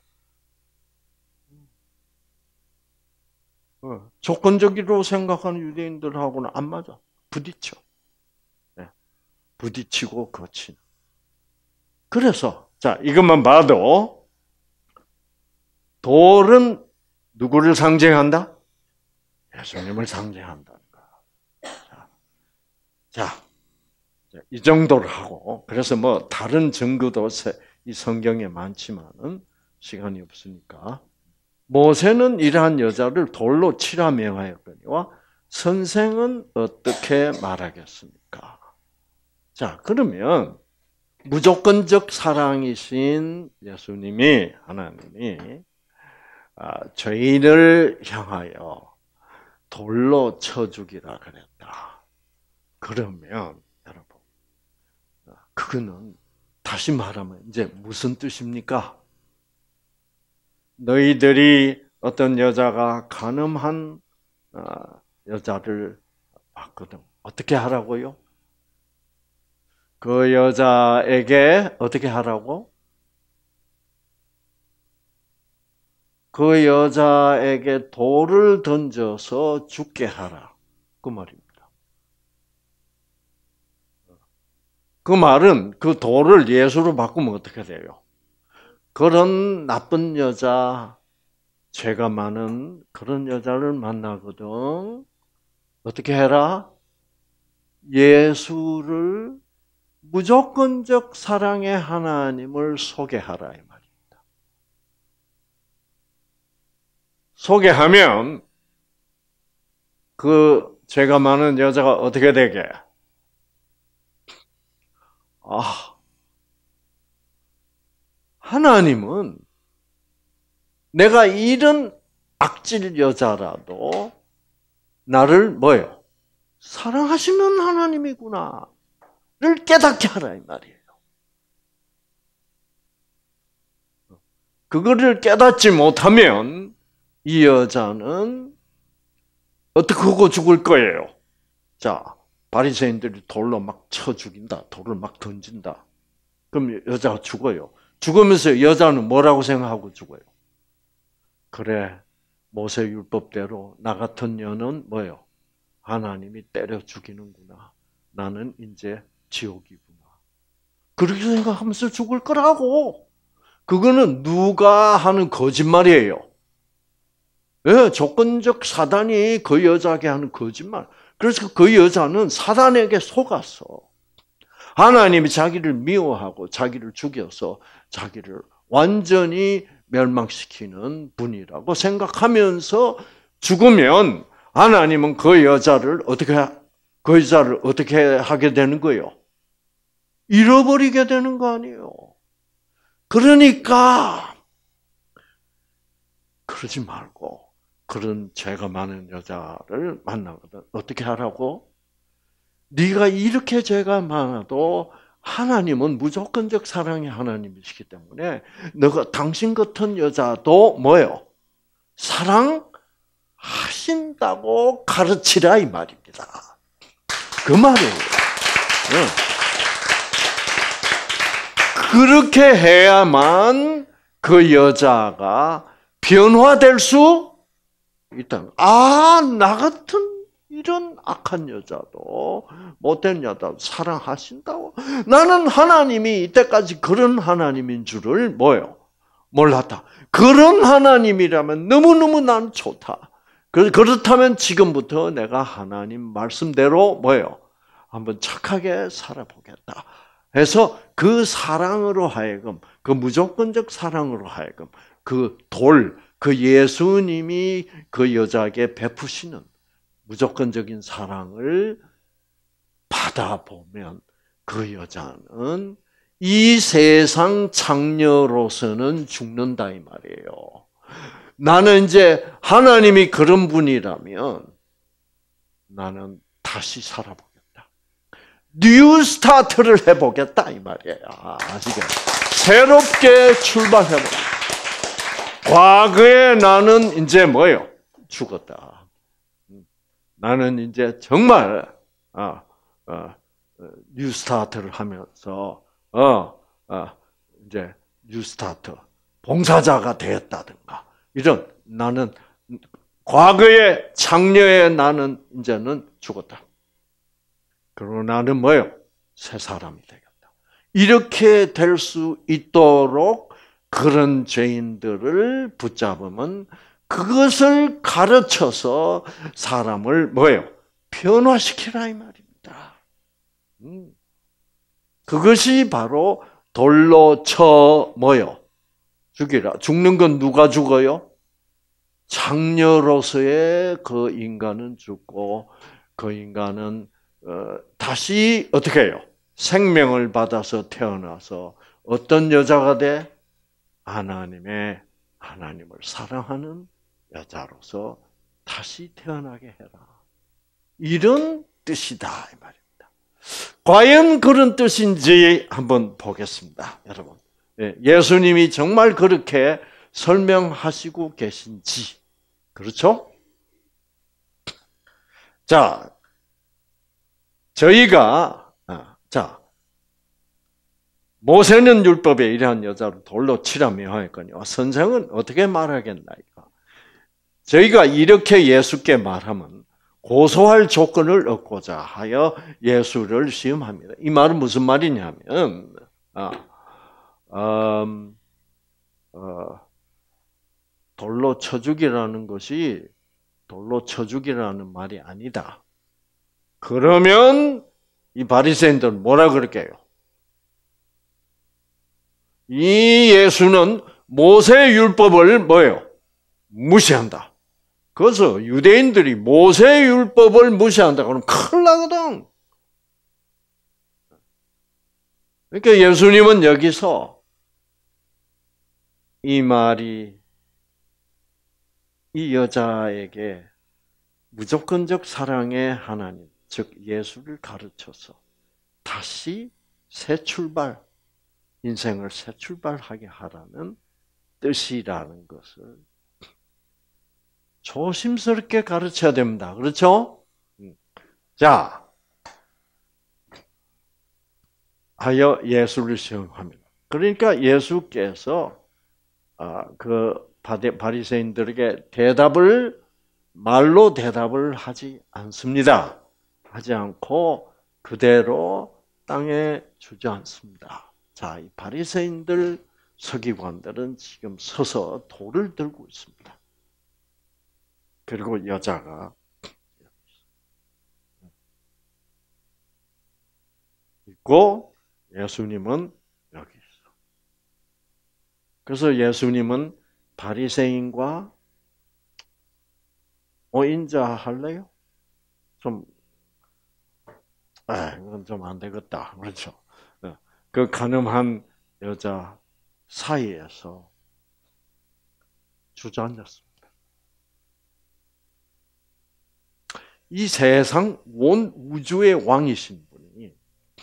조건적으로 생각하는 유대인들하고는 안 맞아. 부딪혀. 부딪히고 거치는. 그래서 자 이것만 봐도 돌은 누구를 상징한다? 예수님을 상징한다는 거야. 자, 이 정도로 하고 그래서 뭐 다른 증거도 이 성경에 많지만은 시간이 없으니까 모세는 이러한 여자를 돌로 치라 명하였거니와 선생은 어떻게 말하겠습니까? 자, 그러면 무조건적 사랑이신 예수님이, 하나님이 저희를 향하여 돌로 쳐 죽이라 그랬다. 그러면 여러분, 그거는 다시 말하면 이제 무슨 뜻입니까? 너희들이 어떤 여자가 간음한 여자를 봤거든. 어떻게 하라고요? 그 여자에게 어떻게 하라고? 그 여자에게 돌을 던져서 죽게 하라. 그 말입니다. 그 말은 그 돌을 예수로 바꾸면 어떻게 돼요? 그런 나쁜 여자, 죄가 많은 그런 여자를 만나거든. 어떻게 해라? 예수를 무조건적 사랑의 하나님을 소개하라 이 말입니다. 소개하면 그 죄가 많은 여자가 어떻게 되게? 하나님은 내가 이런 악질 여자라도 나를 뭐예요? 사랑하시는 하나님이구나를 깨닫게 하라 이 말이에요. 그거를 깨닫지 못하면 이 여자는 어떻게 하고 죽을 거예요? 자, 바리새인들이 돌로 막 쳐 죽인다. 돌을 막 던진다. 그럼 여자가 죽어요. 죽으면서 여자는 뭐라고 생각하고 죽어요? 그래, 모세 율법대로 나 같은 여는 뭐예요? 하나님이 때려 죽이는구나. 나는 이제 지옥이구나. 그렇게 생각하면서 죽을 거라고. 그거는 누가 하는 거짓말이에요. 예, 조건적 사단이 그 여자에게 하는 거짓말. 그래서 그 여자는 사단에게 속았어. 하나님이 자기를 미워하고 자기를 죽여서 자기를 완전히 멸망시키는 분이라고 생각하면서 죽으면 하나님은 그 여자를 어떻게 하게 되는 거예요? 잃어버리게 되는 거 아니에요. 그러니까 그러지 말고 그런 죄가 많은 여자를 만나거든. 어떻게 하라고? 네가 이렇게 죄가 많아도 하나님은 무조건적 사랑의 하나님이시기 때문에 너가 당신 같은 여자도 뭐예요? 사랑하신다고 가르치라 이 말입니다. 그 말이에요. 그렇게 해야만 그 여자가 변화될 수 있다. 나 같은 이런 악한 여자도 못된 여자도 사랑하신다고. 나는 하나님이 이때까지 그런 하나님인 줄을 뭐예요? 몰랐다. 그런 하나님이라면 너무너무 난 좋다. 그렇다면 지금부터 내가 하나님 말씀대로 뭐예요? 한번 착하게 살아보겠다. 해서 그 사랑으로 하여금, 그 무조건적 사랑으로 하여금 그 예수님이 그 여자에게 베푸시는 무조건적인 사랑을 받아보면 그 여자는 이 세상 장녀로서는 죽는다 이 말이에요. 나는 이제 하나님이 그런 분이라면 나는 다시 살아보겠다. 뉴 스타트를 해보겠다 이 말이에요. 아시겠죠? 새롭게 출발해보겠다. 과거에 나는 이제 뭐예요? 죽었다. 나는 이제 정말 뉴 스타트를 하면서 이제 뉴 스타트 봉사자가 되었다든가 이런 나는 과거에 장녀에 나는 이제는 죽었다. 그리고 나는 뭐예요? 새 사람이 되겠다. 이렇게 될 수 있도록 그런 죄인들을 붙잡으면 그것을 가르쳐서 사람을 뭐예요? 변화시키라 이 말입니다. 그것이 바로 돌로 쳐 뭐요? 죽이라. 죽는 건 누가 죽어요? 창녀로서의 그 인간은 죽고 그 인간은 다시 어떻게 해요? 생명을 받아서 태어나서 어떤 여자가 돼? 하나님을 사랑하는 여자로서 다시 태어나게 해라. 이런 뜻이다 이 말입니다. 과연 그런 뜻인지 한번 보겠습니다, 여러분. 예수님이 정말 그렇게 설명하시고 계신지, 그렇죠? 자, 저희가 모세는 율법에 이러한 여자를 돌로 치라며 하였거니와 선생은 어떻게 말하겠나이까? 저희가 이렇게 예수께 말하면 고소할 조건을 얻고자 하여 예수를 시험합니다. 이 말은 무슨 말이냐면, 돌로 쳐 죽이라는 것이 돌로 쳐 죽이라는 말이 아니다. 그러면 이 바리새인들은 뭐라 그럴게요? 이 예수는 모세 율법을 뭐예요? 무시한다. 그래서 유대인들이 모세 율법을 무시한다. 그러면 큰일 나거든. 그러니까 예수님은 여기서 이 말이 이 여자에게 무조건적 사랑의 하나님, 즉 예수를 가르쳐서 다시 새 출발, 인생을 새 출발하게 하라는 뜻이라는 것을 조심스럽게 가르쳐야 됩니다. 그렇죠? 자, 하여 예수를 시험합니다. 그러니까 예수께서 그 바리새인들에게 말로 대답을 하지 않습니다. 하지 않고 그대로 땅에 주저앉습니다. 자, 이 바리새인들 서기관들은 지금 서서 돌을 들고 있습니다. 그리고 여자가 있고 예수님은 여기 있어. 그래서 예수님은 바리새인과 인자 할래요? 이건 좀 안 되겠다. 그렇죠? 그 가늠한 여자 사이에서 주저앉았습니다. 이 세상 온 우주의 왕이신 분이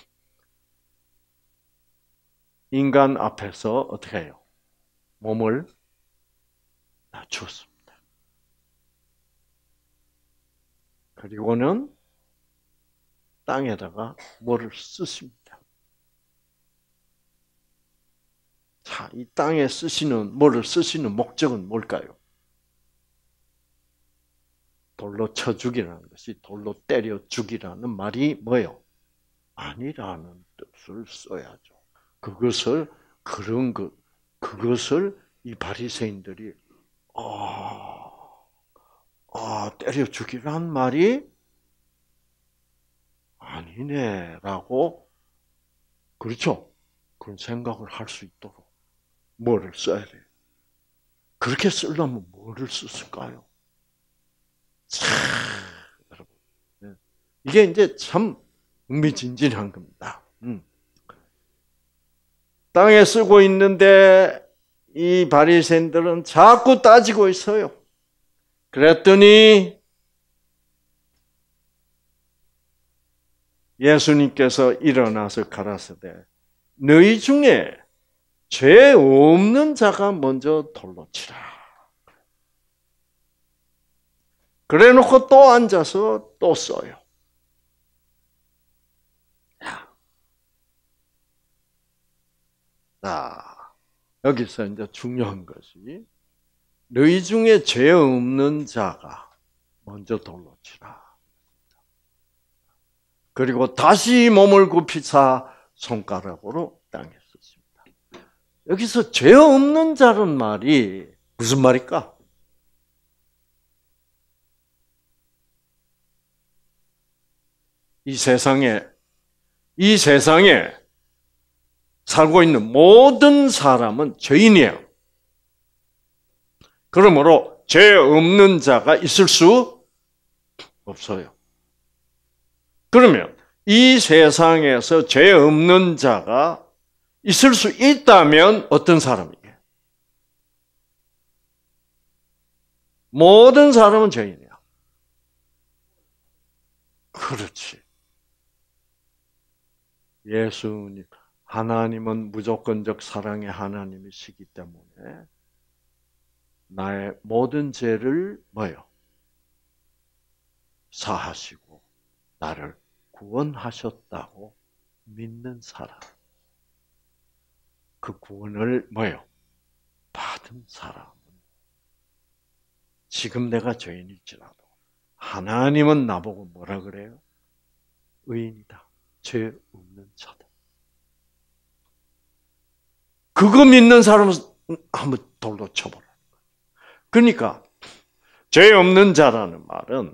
인간 앞에서 어떻게 해요? 몸을 낮추었습니다. 그리고는 땅에다가 뭐를 쓰십니다. 자, 이 땅에 뭐를 쓰시는 목적은 뭘까요? 돌로 쳐 죽이라는 것이 돌로 때려 죽이라는 말이 뭐예요? 아니라는 뜻을 써야죠. 그것을 이 바리새인들이 때려 죽이라는 말이 아니네라고, 그렇죠? 그런 생각을 할 수 있도록 뭐를 써야 돼요? 그렇게 쓰려면 뭐를 썼을까요? 여러분, 이게 이제 참 흥미진진한 겁니다. 땅에 쓰고 있는데 이 바리새인들은 자꾸 따지고 있어요. 그랬더니 예수님께서 일어나서 가라사대 너희 중에 죄 없는 자가 먼저 돌로 치라. 그래놓고 또 앉아서 또 써요. 자, 여기서 이제 중요한 것이 너희 중에 죄 없는 자가 먼저 돌로 치라. 그리고 다시 몸을 굽히사 손가락으로 땅에 썼습니다. 여기서 죄 없는 자란 말이 무슨 말일까? 이 세상에 살고 있는 모든 사람은 죄인이에요. 그러므로 죄 없는 자가 있을 수 없어요. 그러면 이 세상에서 죄 없는 자가 있을 수 있다면 어떤 사람이에요? 모든 사람은 죄인이야. 그렇지. 예수님, 하나님은 무조건적 사랑의 하나님이시기 때문에 나의 모든 죄를 뭐요? 사하시고 나를 구원하셨다고 믿는 사람. 그 구원을 뭐요? 받은 사람은 지금 내가 죄인일지라도 하나님은 나보고 뭐라 그래요? 의인이다. 죄 없는 자다. 그거 믿는 사람은 한번 돌로 쳐보라. 그러니까 죄 없는 자라는 말은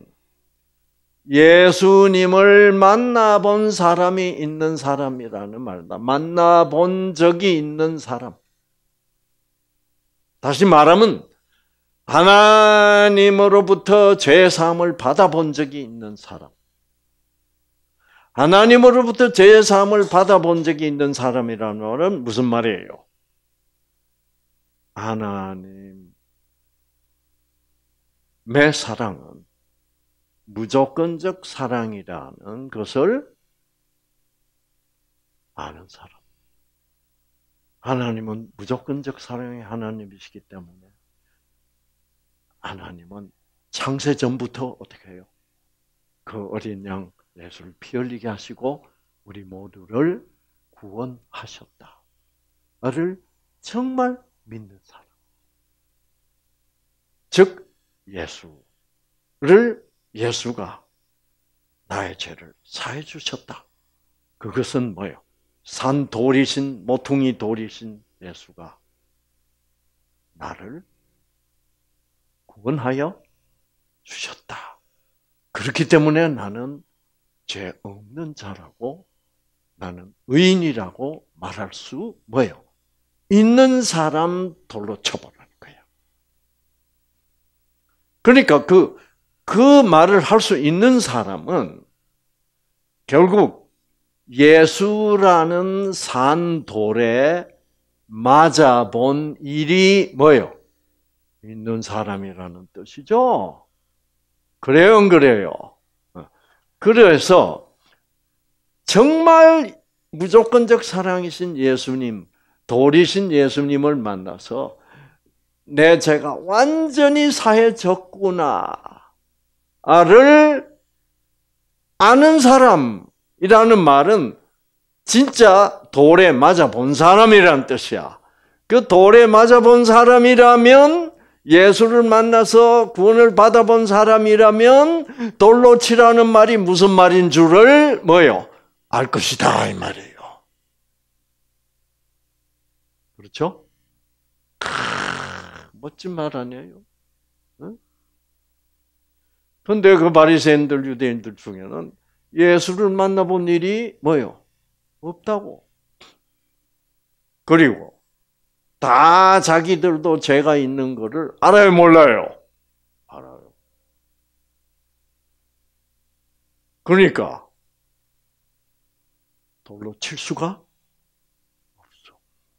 예수님을 만나본 사람이 있는 사람이라는 말이다. 만나본 적이 있는 사람. 다시 말하면 하나님으로부터 죄사함을 받아본 적이 있는 사람. 하나님으로부터 죄사함을 받아본 적이 있는 사람이라는 말은 무슨 말이에요? 하나님의 사랑은 무조건적 사랑이라는 것을 아는 사람. 하나님은 무조건적 사랑의 하나님이시기 때문에 하나님은 창세 전부터 어떻게 해요? 그 어린 양 예수를 피 흘리게 하시고 우리 모두를 구원하셨다를 정말 믿는 사람. 즉 예수가 나의 죄를 사해 주셨다. 그것은 뭐예요? 산 돌이신 모퉁이 돌이신 예수가 나를 구원하여 주셨다. 그렇기 때문에 나는 죄 없는 자라고 나는 의인이라고 말할 수 뭐예요? 있는 사람 돌로 쳐보라는 거예요. 그러니까 그 말을 할 수 있는 사람은 결국 예수라는 산돌에 맞아본 일이 뭐예요? 있는 사람이라는 뜻이죠. 그래요, 안 그래요? 그래서 정말 무조건적 사랑이신 예수님, 돌이신 예수님을 만나서 내 죄가 완전히 사해졌구나를 아는 사람이라는 말은 진짜 돌에 맞아 본 사람이라는 뜻이야. 그 돌에 맞아 본 사람이라면 예수를 만나서 구원을 받아본 사람이라면 돌로 치라는 말이 무슨 말인 줄을 뭐예요? 알 것이다 이 말이에요. 그렇죠? 멋진 말 아니에요? 그런데 그 바리새인들 유대인들 중에는 예수를 만나본 일이 뭐예요? 없다고. 그리고 다 자기들도 죄가 있는 거를 알아요, 몰라요? 알아요. 그러니까 돌로 칠 수가 없어.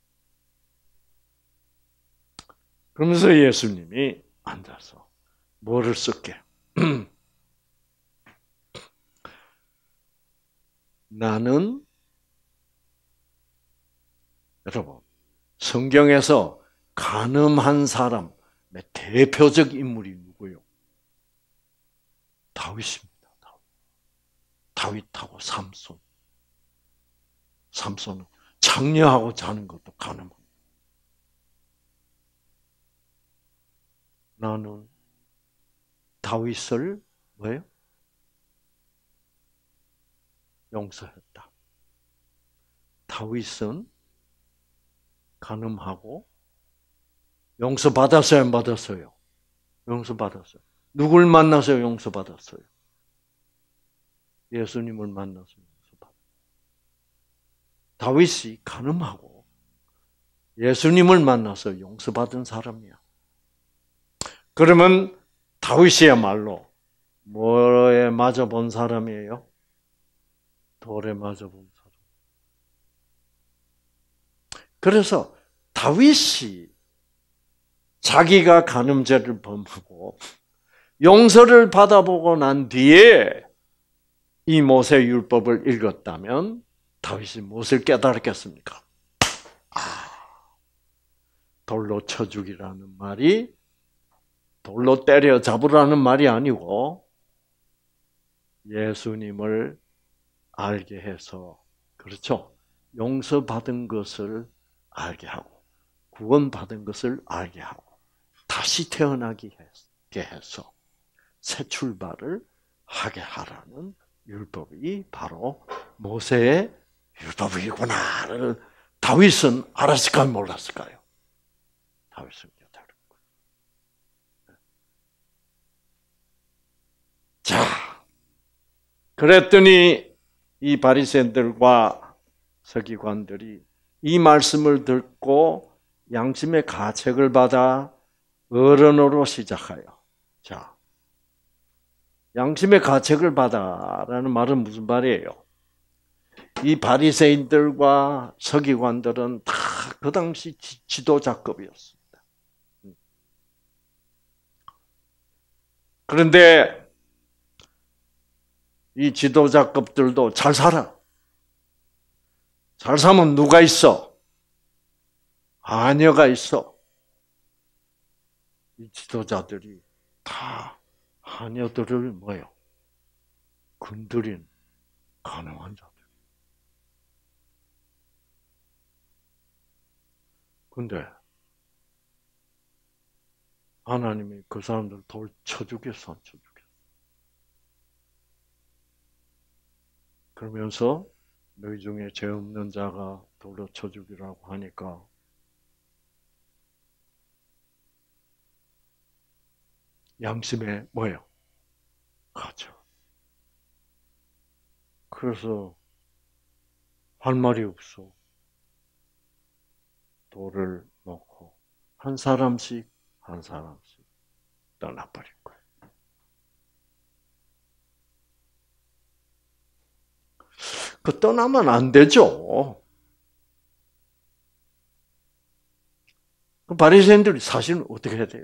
그러면서 예수님이 앉아서 뭐를 쓸게? 나는 여러분 성경에서 간음한 사람의 대표적 인물이 누구요? 다윗입니다. 다윗하고 삼손. 삼손은 장녀하고 자는 것도 간음합니다. 나는 다윗을 왜요? 용서했다. 다윗은 간음하고 용서받았어요, 안 받았어요? 용서받았어요. 누굴 만나서 용서받았어요? 예수님을 만나서 용서받았어요. 다윗이 간음하고 예수님을 만나서 용서받은 사람이야. 그러면 다윗이야말로 뭐에 맞아 본 사람이에요? 돌에 맞아 본 사람. 그래서 다윗이 자기가 간음죄를 범하고 용서를 받아보고 난 뒤에 이 모세 율법을 읽었다면 다윗이 무엇을 깨달았겠습니까? 돌로 쳐 죽이라는 말이 돌로 때려 잡으라는 말이 아니고 예수님을 알게 해서, 그렇죠? 용서받은 것을 알게 하고 구원받은 것을 알게 하고 다시 태어나게 해서 새 출발을 하게 하라는 율법이 바로 모세의 율법이구나를 다윗은 알았을까요? 몰랐을까요? 다윗은 깨달은 거예요. 자, 그랬더니 이 바리새인들과 서기관들이 이 말씀을 듣고 양심의 가책을 받아 어른으로 시작하여. 자, 양심의 가책을 받아라는 말은 무슨 말이에요? 이 바리새인들과 서기관들은 다 그 당시 지도자급이었습니다. 그런데 이 지도자급들도 잘 살아. 잘 살면 누가 있어? 아녀가 있어. 이 지도자들이 다 하녀들을 뭐요? 건드린 가능한 자들. 근데 하나님이 그 사람들 돌 쳐 죽였어, 안 쳐 죽였어? 그러면서 너희 중에 죄 없는 자가 돌로 쳐 죽이라고 하니까 양심에 뭐예요? 가죠. 그래서 할 말이 없어. 돌을 놓고 한 사람씩 떠나버린 거예요. 그 떠나면 안 되죠. 그 바리새인들이 사실은 어떻게 해야 돼요?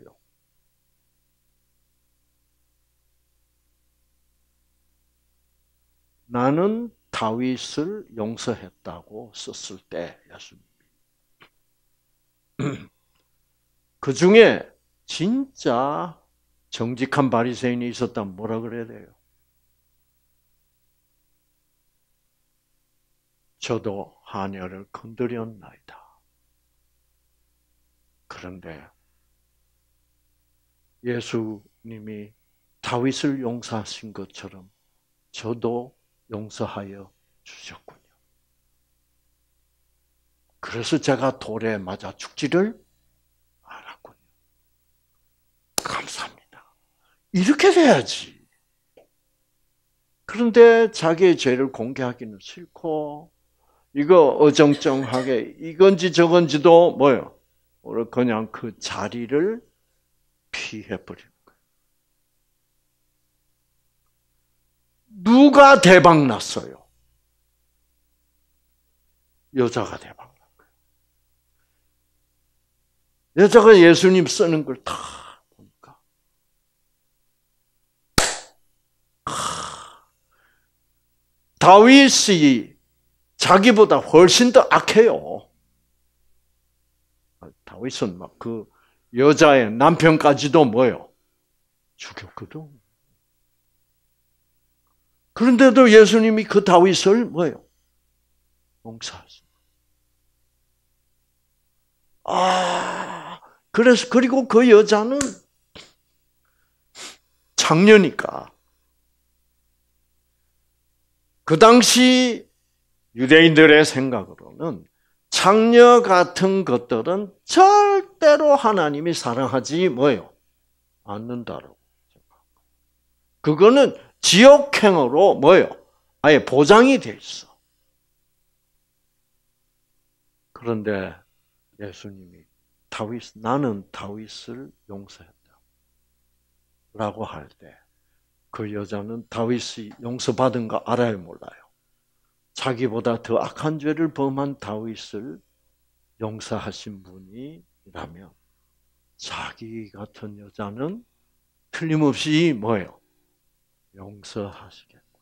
나는 다윗을 용서했다고 썼을 때 예수님이 그 중에 진짜 정직한 바리새인이 있었다면 뭐라 그래야 돼요? 저도 하녀를 건드렸나이다. 그런데 예수님이 다윗을 용서하신 것처럼 저도 용서하여 주셨군요. 그래서 제가 돌에 맞아 죽지를 않았군요. 감사합니다. 이렇게 돼야지. 그런데 자기의 죄를 공개하기는 싫고 이거 어정쩡하게 이건지 저건지도 뭐요? 그냥 그 자리를 피해버리는 거예요. 누가 대박 났어요? 여자가 대박 난 거예요. 여자가 예수님 쓰는 걸 다 보니까 다윗이 자기보다 훨씬 더 악해요. 다윗은 막 그 여자의 남편까지도 뭐요? 죽였거든. 그런데도 예수님이 그 다윗을 뭐요? 용서하셨어요. 그래서 그리고 그 여자는 장녀니까 그 당시 유대인들의 생각으로는 장녀 같은 것들은 절대로 하나님이 사랑하지 뭐요? 않는다라고 생각합니다. 그거는 지옥행으로 뭐요? 아예 보장이 돼 있어. 그런데 예수님이 나는 다윗을 용서했다. 라고 할 때 그 여자는 다윗이 용서받은 거 알아요, 몰라요? 자기보다 더 악한 죄를 범한 다윗을 용서하신 분이라면 자기 같은 여자는 틀림없이 뭐예요? 용서하시겠구나.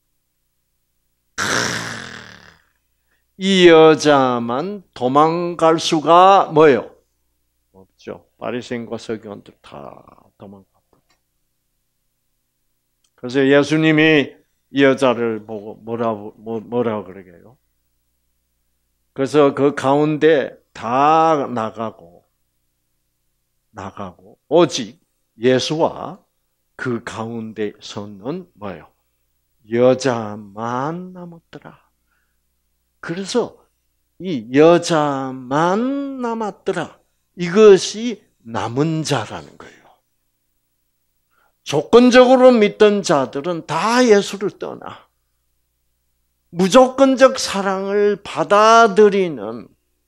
이 여자만 도망갈 수가 뭐예요? 없죠. 바리새인과 서기관들 다 도망갔고. 그래서 예수님이 이 여자를 보고 뭐라고 그러게요? 그래서 그 가운데 다 나가고 오직 예수와 그 가운데 서는 뭐예요? 여자만 남았더라. 그래서 이 여자만 남았더라. 이것이 남은 자라는 거예요. 조건적으로 믿던 자들은 다 예수를 떠나 무조건적 사랑을 받아들이는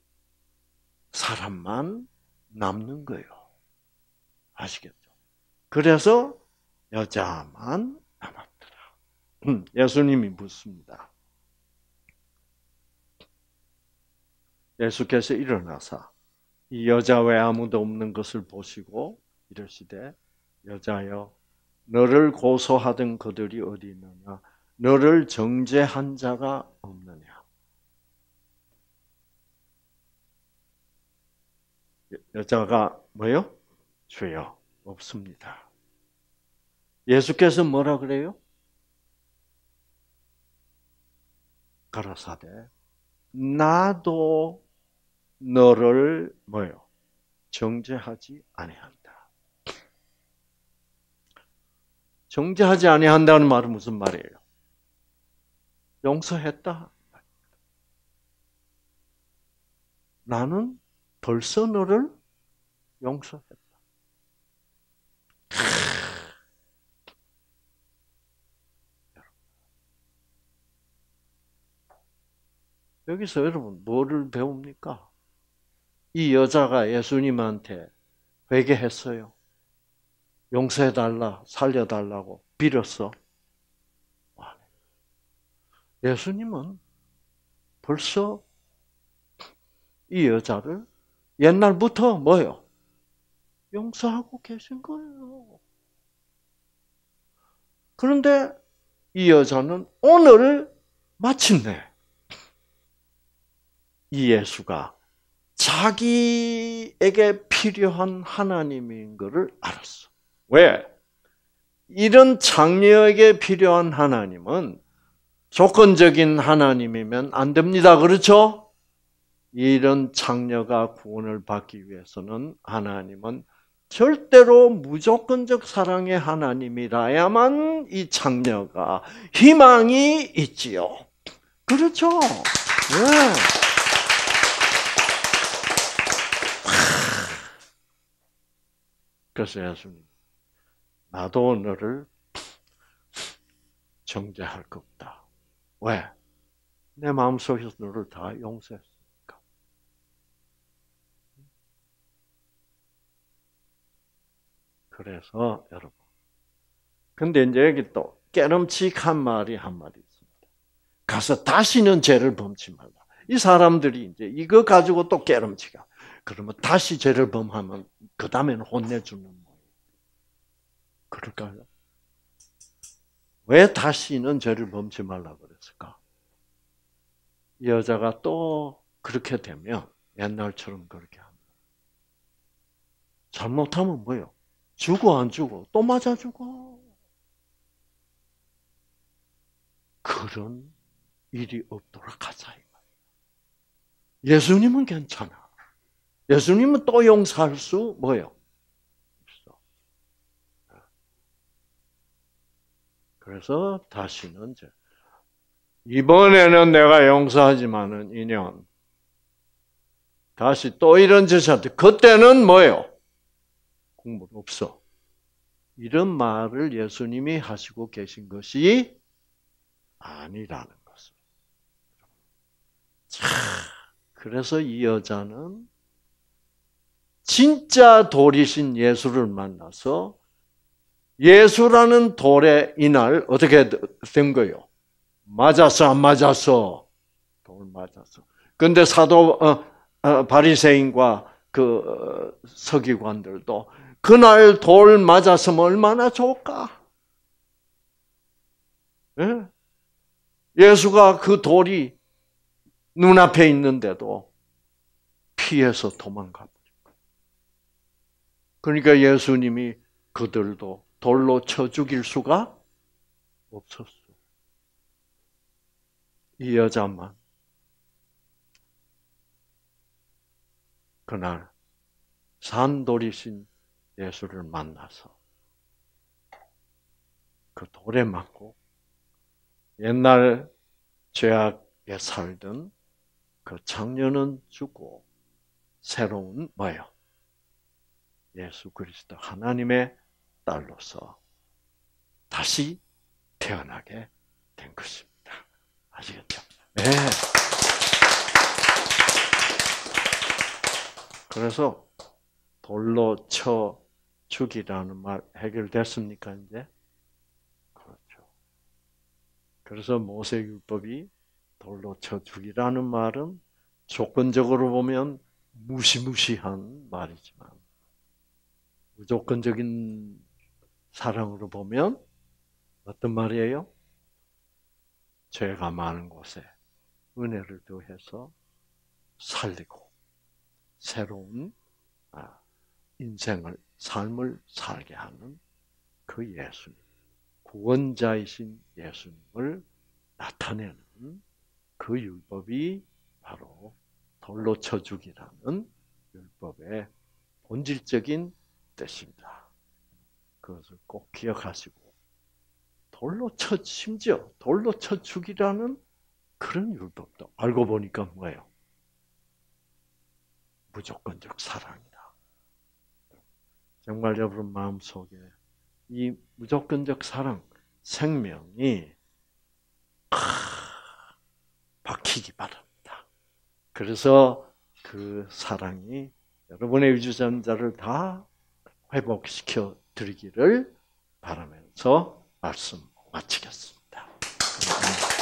사람만 남는 거예요. 아시겠죠? 그래서 여자만 남았더라. 예수님이 묻습니다. 예수께서 일어나사 이 여자 외에 아무도 없는 것을 보시고 이러시되 여자여 너를 고소하던 그들이 어디 있느냐 너를 정죄한 자가 없느냐. 여자가 뭐요? 주여 없습니다. 예수께서 뭐라 그래요? 가라사대 나도 너를 뭐요? 정죄하지 아니한다. 정죄하지 아니한다는 말은 무슨 말이에요? 용서했다. 나는 벌써 너를 용서했다. 여기서 여러분 뭐를 배웁니까? 이 여자가 예수님한테 회개했어요. 용서해달라, 살려달라고 빌었어. 예수님은 벌써 이 여자를 옛날부터 뭐요? 용서하고 계신 거예요. 그런데 이 여자는 오늘 마침내 이 예수가 자기에게 필요한 하나님인 것을 알았어. 왜? 이런 장녀에게 필요한 하나님은 조건적인 하나님이면 안 됩니다. 그렇죠? 이런 장녀가 구원을 받기 위해서는 하나님은 절대로 무조건적 사랑의 하나님이라야만 이 장녀가 희망이 있지요. 그렇죠? 네. 그래서 예수님, 나도 너를 정죄할 것 없다. 왜? 내 마음속에서 너를 다 용서했으니까. 그래서 여러분, 근데 이제 여기 또 깨름칙한 말이 한마디 있습니다. 가서 다시는 죄를 범치 말라. 이 사람들이 이제 이거 가지고 또 깨름칙하. 그러면 다시 죄를 범하면 그 다음에는 혼내주는 거예요. 그럴까요? 왜 다시는 죄를 범치 말라 그랬을까? 이 여자가 또 그렇게 되면 옛날처럼 그렇게 하면 잘못하면 뭐예요? 죽어 안 죽어? 또 맞아 죽어. 그런 일이 없도록 하자. 예수님은 괜찮아. 예수님은 또 용서할 수 뭐예요? 없어. 그래서 다시는 이번에는 내가 용서하지만은 인연 다시 또 이런 짓한테 그때는 뭐예요? 공부 없어. 이런 말을 예수님이 하시고 계신 것이 아니라는 것을. 자, 그래서 이 여자는 진짜 도리신 예수를 만나서 예수라는 돌에 이날 어떻게 된 거예요? 맞았어, 안 맞았어? 돌 맞았어. 근데 사도 바리새인과 그 서기관들도 그날 돌 맞았으면 얼마나 좋을까? 예? 예수가 그 돌이 눈앞에 있는데도 피해서 도망가. 그러니까 예수님이 그들도 돌로 쳐 죽일 수가 없었어. 이 여자만 그날 산돌이신 예수를 만나서 그 돌에 맞고 옛날 죄악에 살던 그 청년은 죽고 새로운 뭐예요? 예수 그리스도 하나님의 딸로서 다시 태어나게 된 것입니다. 아시겠죠? 네. 그래서 돌로 쳐 죽이라는 말 해결됐습니까, 이제? 그렇죠. 그래서 모세율법이 돌로 쳐 죽이라는 말은 조건적으로 보면 무시무시한 말이지만 무조건적인 사랑으로 보면 어떤 말이에요? 죄가 많은 곳에 은혜를 더해서 살리고 새로운 인생을, 삶을 살게 하는 그 예수님, 구원자이신 예수님을 나타내는 그 율법이 바로 돌로 쳐 죽이라는 율법의 본질적인 뜻입니다. 그것을 꼭 기억하시고 심지어 돌로 쳐 죽이라는 그런 율법도 알고 보니까 뭐예요? 무조건적 사랑이다. 정말 여러분 마음속에 이 무조건적 사랑, 생명이 박히기 바랍니다. 그래서 그 사랑이 여러분의 유전자를 다 회복시켜 드리기를 바라면서 말씀 마치겠습니다.